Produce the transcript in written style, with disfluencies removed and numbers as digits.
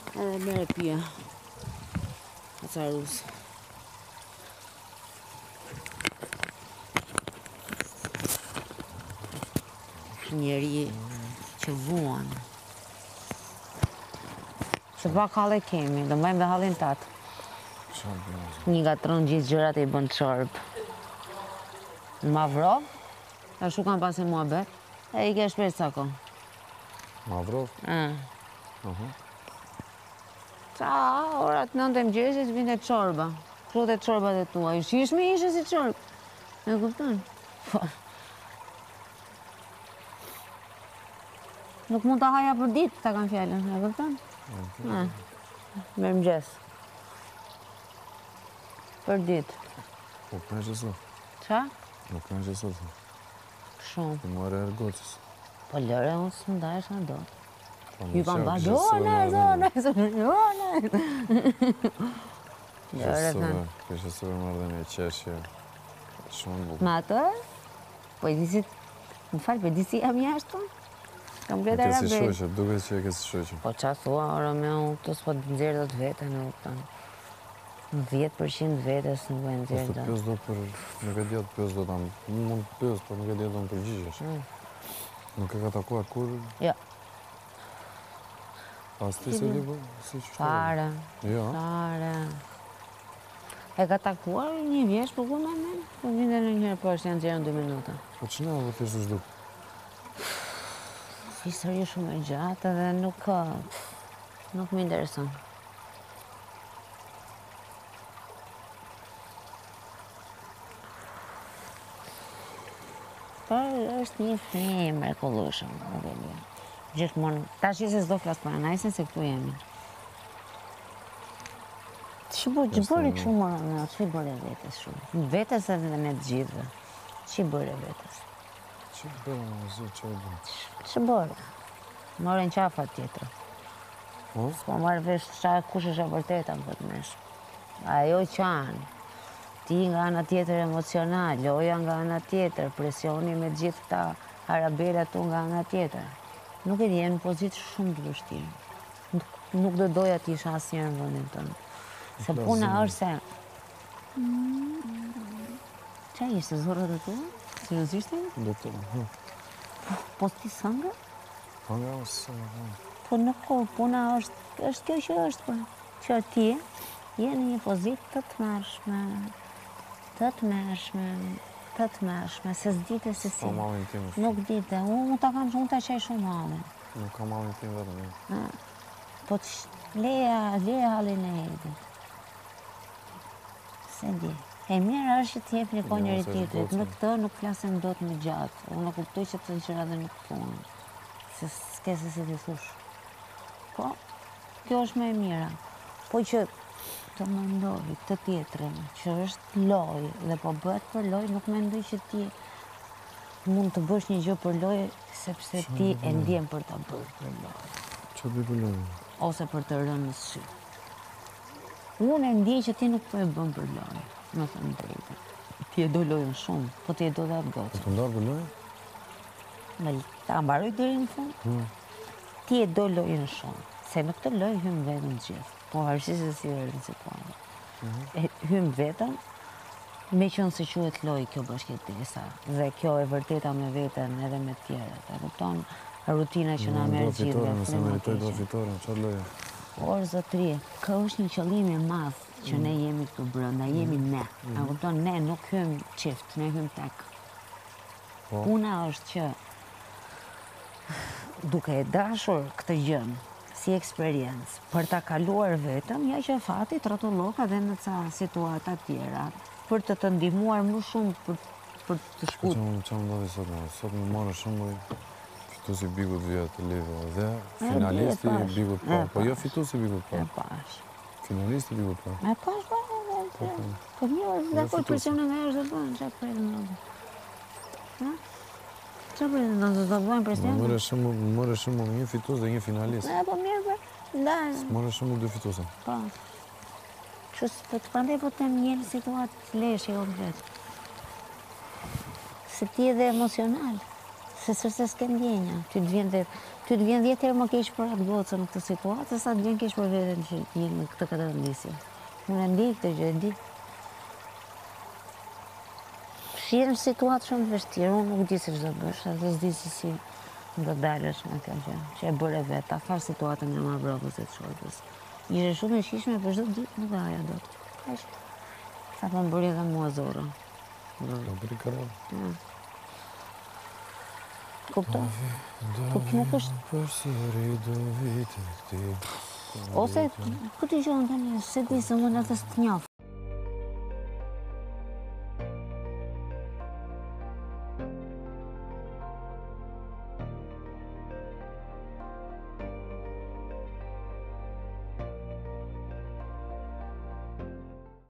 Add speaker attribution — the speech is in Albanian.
Speaker 1: Edhe mere pia. Acarus. Njeri që vuan. Se pak halle kemi, do mbajmë dhe hallin tatë. Një gatron gjithë gjërat e i bën çorb. Ma vrov, e shu kam pasi mua bet, e i ke shpesht sa ko.
Speaker 2: Ma vrov?
Speaker 1: Qa, orat 9 e mëngjesit vinte çorba. Kështu dhe çorbat e tua, i shishmi ishe si çorb. E kupton? Nuk mund ta haja për ditë, ta kam fjallën, e kupton? Mirëmëngjes. Për ditë.
Speaker 2: Po kënë që sot?
Speaker 1: Qa?
Speaker 2: Po kënë që sot?
Speaker 1: Shumë.
Speaker 2: Të more ergocës.
Speaker 1: Po lëre, unë së ndajsh në do.
Speaker 2: Ju
Speaker 1: kam ba, zone. Lëre, thënë.
Speaker 2: Kështë sërë më ardhe një qeshje. Shumë bukë.
Speaker 1: Ma ato? Po i disi, më falë, po i disi jam jashtë? Kam gletë arabe.
Speaker 2: Kësi shoqë, duke që e kësi shoqë.
Speaker 1: Po qa thua, Romeo, këto s'po të nxerë do të vete, në kuptan. 10% vetës nuk e nxerë do.
Speaker 2: Po të pjës do për, nuk e djetë pjës do të mund të pjës, po nuk e djetë do në përgjigjesh. Nuk e ka takuar kur?
Speaker 1: Jo.
Speaker 2: Pas ti se libo? Si që
Speaker 1: Fare.
Speaker 2: Jo?
Speaker 1: Fare. E ka takuar një vjesh, po ku me men? Po vinde në njërë po është janë gjerë në 2 minuta.
Speaker 2: Po që ne vë thishtë është duk?
Speaker 1: Histori shumë e gjatë dhe nuk më intereson. Por është një fëmijë e mrekullueshëm, Adelia. Gjithmonë, tash se s'do flas para najsen se këtu jemi. Që bëri kështu më Romeo, që i bëre vetës shumë? Vetës edhe me të gjithëve. Që i bëre vetës?
Speaker 2: Që bërë më zi, që e bërë?
Speaker 1: Që bërë? Morën qafa tjetër. S'po marrë vesh kush është e vërteta më këtë mesh. Ajo qanë. Ti nga ana tjetër emocional, loja nga ana tjetër, presioni me gjithë këta arabela tu nga ana tjetër. Nuk e di, në pozitë shumë të vështirë. Nuk do doja ti isha asnjëherë në vendin tënd. Se puna është se... Qa ishte zorët e tua? Seriozisht e?
Speaker 2: Do të,
Speaker 1: Po ti sëngë?
Speaker 2: Po nga o sëngë,
Speaker 1: Po nuk, puna është kjo që është, po. Që ti je në një pozitë të të mërshme, se s'dite se si.
Speaker 2: Po malin tim është.
Speaker 1: Nuk dite, unë ta kam shumë të qaj shumë malin.
Speaker 2: Nuk ka malin tim vetëm, jo.
Speaker 1: Po leja halin e Edi. Se di. E mirë është që t'jep një po njëri tjetrit, në këtë nuk flasim do të më gjatë. Unë nuk kuptoj që të qëra dhe nuk punë. Se s'ke se si t'i thush. Po, kjo është me e mira. Po që të mendoj të tjetrin, që është loj, dhe po bëhet për loj, nuk mendoj që ti mund të bësh një gjë për loj, sepse ti e ndjen për ta bërë për loj.
Speaker 2: Që bëj për loj?
Speaker 1: Ose për të rënë në sy. Unë e ndjej që ti nuk po e bën për loj, me thënë drejtë. Ti e do lojën shumë, po ti e do dhe atë gocë.
Speaker 2: Po të ndarë për loj?
Speaker 1: Me ta mbaroj deri në fund? Ti e do lojën shumë, se në këtë loj hymë vetëm gjithë. Po harësi se si e rëzituar. Hymë vetëm, me qënë se quhet loj kjo bashkëtesa, dhe kjo e vërteta me veten edhe me tjerët. E kupton rutina që na merr gjithë.
Speaker 2: Nëse meritoj do fitore, çfarë loje?
Speaker 1: Por zotri, kjo është një qëllim i madh që ne jemi këtu brenda, jemi ne. E kupton, ne nuk hym çift, ne hym tek. Puna është që duke e dashur këtë gjën si eksperiencë, për ta kaluar vetëm, ja që fati trotullok edhe në ca situata tjera, për të ndihmuar më shumë për të shkut.
Speaker 2: Qa më ndodhi sot, sot më marrë shumë fituesi Bigut vjetë Live, dhe finalisti Bigut parë, po jo fituesi Bigut parë.
Speaker 1: E pash.
Speaker 2: Finalisti Bigut parë.
Speaker 1: E pash, po mirë, dhe po persona nga është dhe bënë, që prejtë në dhe. Që prejtë në dhe bëjnë presion?
Speaker 2: Mërë shumë një fitues dhe një finalist.
Speaker 1: E, po mirë, për, da.
Speaker 2: Mërë shumë 2 fituese.
Speaker 1: Po. Që të prandaj po të njënë situatë leshë, jo komplet. Se ti edhe emocional, se sërse s'ke ndjenja. Ty të vjen dhe Ty të vjen 10 herë më keq për atë gocën në këtë situatë, sa të vjen keq për veten që je në këtë katërndisje. Unë e ndi këtë gjë, e di. Shirë në situatë shumë të vështirë, unë nuk di se ç'do bësh, edhe s'di se si do dalësh me kjo gjë, që e bëre vetë, ta farë situatën nga ma brokës e të shortës. Ishe shumë e shishme për çdo ditë nuk e haja dot. Kaq. Sa po më bëri edhe mua zorë.
Speaker 2: Do bëri karrë.
Speaker 1: Kupton? Nuk është...
Speaker 2: Përsëri do vite këti.
Speaker 1: Ose, këtë gjë tani, se di se unë atë s'të njoh.